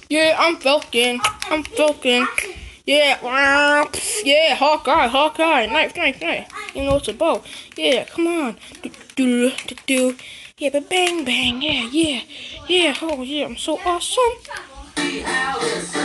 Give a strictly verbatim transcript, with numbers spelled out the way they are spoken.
Yeah, I'm Falcon. I'm Falcon. Yeah, yeah, Hawkeye, Hawkeye, knife, knife, knife. You know it's a bow. Yeah, come on. Do, do, do, do. Yeah, but bang, bang. Yeah, yeah, yeah. Oh, yeah, I'm so awesome.